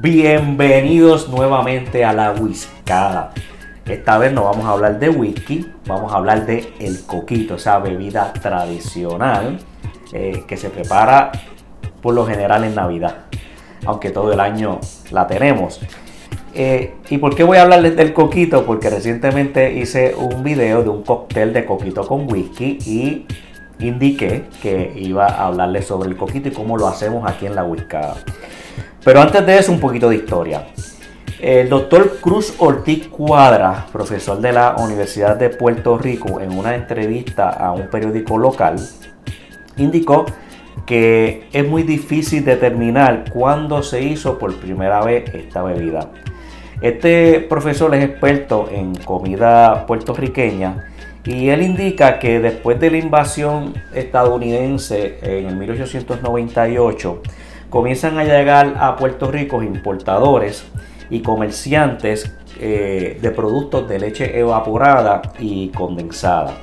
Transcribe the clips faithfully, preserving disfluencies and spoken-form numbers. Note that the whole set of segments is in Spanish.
Bienvenidos nuevamente a la Whiscada. Esta vez no vamos a hablar de whisky, vamos a hablar de el coquito, esa bebida tradicional eh, que se prepara por lo general en Navidad, aunque todo el año la tenemos. Eh, ¿Y por qué voy a hablarles del coquito? Porque recientemente hice un video de un cóctel de coquito con whisky y indiqué que iba a hablarles sobre el coquito y cómo lo hacemos aquí en la Whiscada. Pero antes de eso, un poquito de historia. El doctor Cruz Ortiz Cuadra, profesor de la Universidad de Puerto Rico, en una entrevista a un periódico local, indicó que es muy difícil determinar cuándo se hizo por primera vez esta bebida. Este profesor es experto en comida puertorriqueña y él indica que después de la invasión estadounidense en el mil ochocientos noventa y ocho, comienzan a llegar a Puerto Rico importadores y comerciantes eh, de productos de leche evaporada y condensada.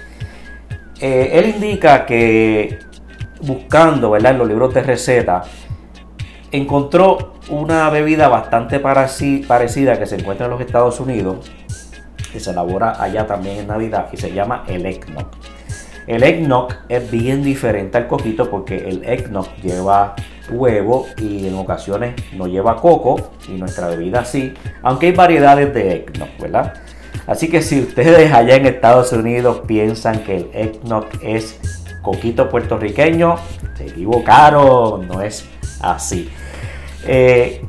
Eh, él indica que buscando, ¿verdad?, en los libros de receta, encontró una bebida bastante parecida que se encuentra en los Estados Unidos, que se elabora allá también en Navidad y se llama el eggnog. El eggnog es bien diferente al coquito porque el eggnog lleva huevo y en ocasiones no lleva coco, y nuestra bebida sí, aunque hay variedades de eggnog, ¿verdad? Así que si ustedes allá en Estados Unidos piensan que el eggnog es coquito puertorriqueño, se equivocaron, no es así. Eh,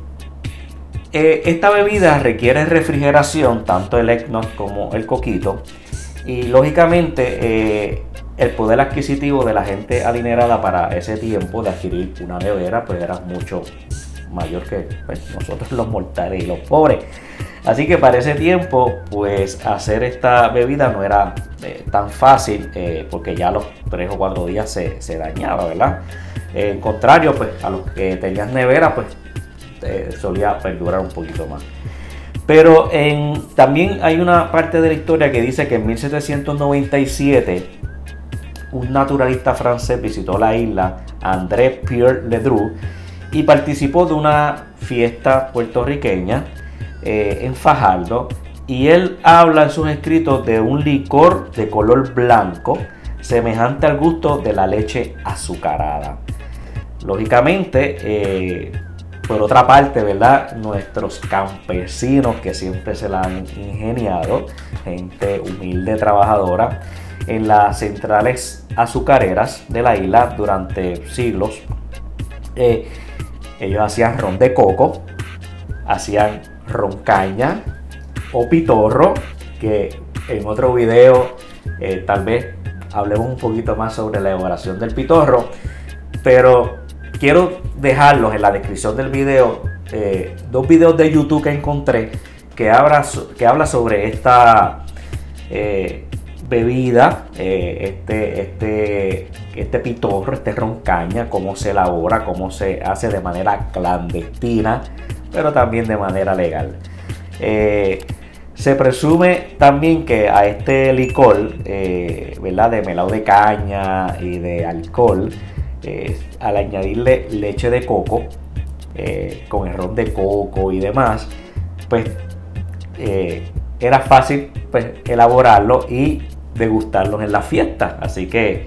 eh, esta bebida requiere refrigeración, tanto el eggnog como el coquito, y lógicamente eh, el poder adquisitivo de la gente adinerada para ese tiempo de adquirir una nevera pues era mucho mayor que pues, nosotros los mortales y los pobres. Así que para ese tiempo pues hacer esta bebida no era eh, tan fácil eh, porque ya a los tres o cuatro días se, se dañaba, ¿verdad? Eh, en contrario, pues a los que tenían nevera pues eh, solía perdurar un poquito más. Pero en, también hay una parte de la historia que dice que en mil setecientos noventa y siete un naturalista francés visitó la isla, André Pierre Ledru, y participó de una fiesta puertorriqueña eh, en Fajardo, y él habla en sus escritos de un licor de color blanco semejante al gusto de la leche azucarada. Lógicamente, eh, por otra parte, ¿verdad?, nuestros campesinos que siempre se la han ingeniado, gente humilde, trabajadora, en las centrales azucareras de la isla durante siglos, eh, ellos hacían ron de coco, hacían ron caña o pitorro, que en otro video eh, tal vez hablemos un poquito más sobre la elaboración del pitorro, pero quiero dejarlos en la descripción del video eh, dos videos de YouTube que encontré que habla, que habla sobre esta eh, bebida, eh, este, este, este pitorro, este ron caña, cómo se elabora, cómo se hace de manera clandestina, pero también de manera legal. Eh, se presume también que a este licor, eh, ¿verdad?, de melado de caña y de alcohol, eh, al añadirle leche de coco, eh, con el ron de coco y demás, pues eh, era fácil pues, elaborarlo y degustarlos en la fiesta. Así que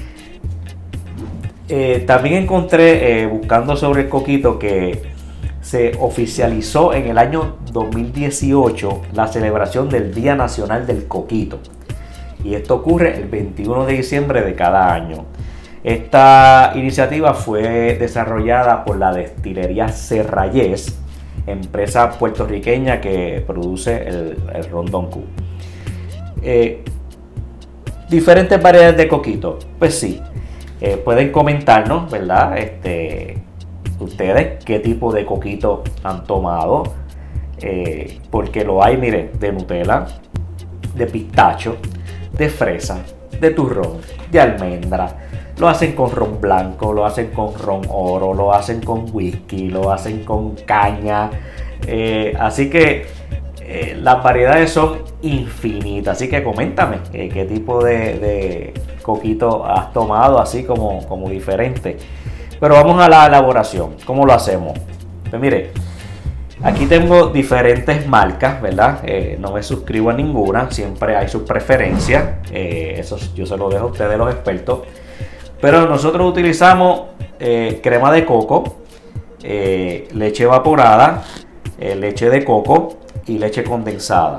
eh, también encontré, eh, buscando sobre el coquito, que se oficializó en el año dos mil dieciocho la celebración del Día Nacional del Coquito, y esto ocurre el veintiuno de diciembre de cada año. Esta iniciativa fue desarrollada por la destilería Serrayes, empresa puertorriqueña que produce el, el ron Don Q. Eh, diferentes variedades de coquito, pues sí, eh, pueden comentarnos, ¿verdad?, este, ustedes qué tipo de coquito han tomado, eh, porque lo hay, miren, de Nutella, de pistacho, de fresa, de turrón, de almendra. Lo hacen con ron blanco, lo hacen con ron oro, lo hacen con whisky, lo hacen con caña. Eh, así que eh, las variedades son infinitas. Así que coméntame eh, qué tipo de, de coquito has tomado, así como, como diferente. Pero vamos a la elaboración. ¿Cómo lo hacemos? Pues mire, Aquí tengo diferentes marcas, ¿verdad? Eh, no me suscribo a ninguna, siempre hay sus preferencias. Eh, eso yo se lo dejo a ustedes, los expertos. Pero nosotros utilizamos eh, crema de coco, eh, leche evaporada, eh, leche de coco y leche condensada.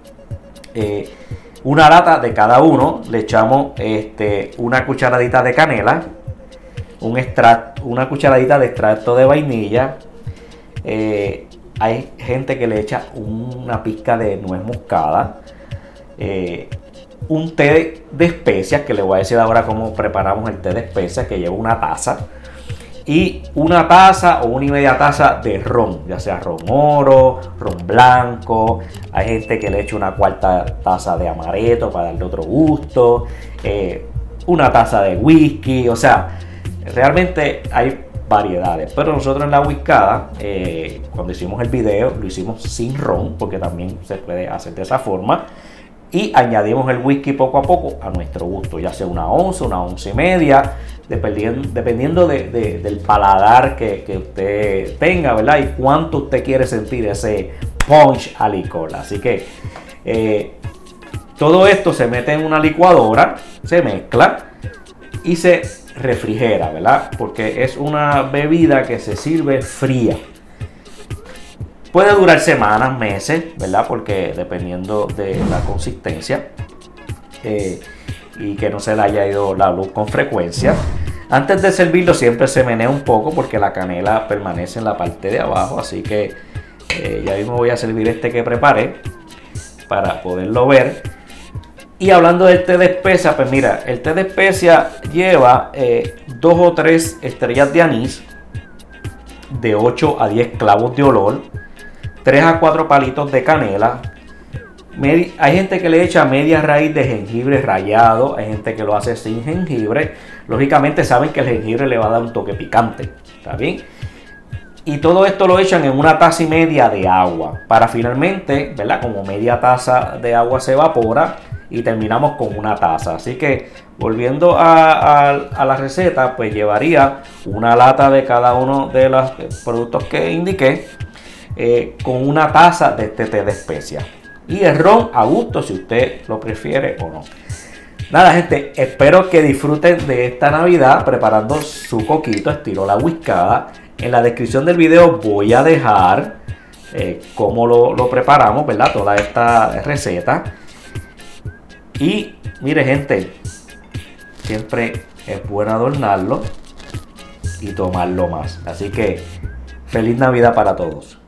Eh, una lata de cada uno, le echamos este, una cucharadita de canela, un extracto, una cucharadita de extracto de vainilla. Eh, hay gente que le echa una pizca de nuez moscada, eh, un té de especias, que les voy a decir ahora cómo preparamos el té de especias, que lleva una taza, y una taza o una y media taza de ron, ya sea ron oro, ron blanco. Hay gente que le echa una cuarta taza de amaretto para darle otro gusto, eh, una taza de whisky. O sea, realmente hay variedades, pero nosotros en la Whiskada, eh, cuando hicimos el video, lo hicimos sin ron, porque también se puede hacer de esa forma, y añadimos el whisky poco a poco a nuestro gusto, ya sea una onza, una once y media, dependiendo, dependiendo de, de, del paladar que, que usted tenga, ¿verdad? Y cuánto usted quiere sentir ese punch a licor. Así que eh, todo esto se mete en una licuadora, se mezcla y se refrigera, ¿verdad? Porque es una bebida que se sirve fría. Puede durar semanas, meses, ¿verdad? Porque dependiendo de la consistencia eh, y que no se le haya ido la luz con frecuencia. Antes de servirlo siempre se menea un poco porque la canela permanece en la parte de abajo. Así que eh, ya mismo voy a servir este que preparé para poderlo ver. Y hablando del té de especia, pues mira, el té de especia lleva eh, dos o tres estrellas de anís, de ocho a diez clavos de olor, tres a cuatro palitos de canela. Hay gente que le echa media raíz de jengibre rallado, hay gente que lo hace sin jengibre. Lógicamente saben que el jengibre le va a dar un toque picante, ¿está bien? Y todo esto lo echan en una taza y media de agua, para finalmente, ¿verdad? Como media taza de agua se evapora y terminamos con una taza. Así que volviendo a, a, a la receta, pues llevaría una lata de cada uno de los productos que indiqué, eh, con una taza de este té de especias. Y el ron a gusto, si usted lo prefiere o no. Nada, gente, espero que disfruten de esta Navidad preparando su coquito estilo la Whiskada. En la descripción del video voy a dejar eh, cómo lo, lo preparamos, ¿verdad? Toda esta receta. Y mire, gente, siempre es bueno adornarlo y tomarlo más. Así que feliz Navidad para todos.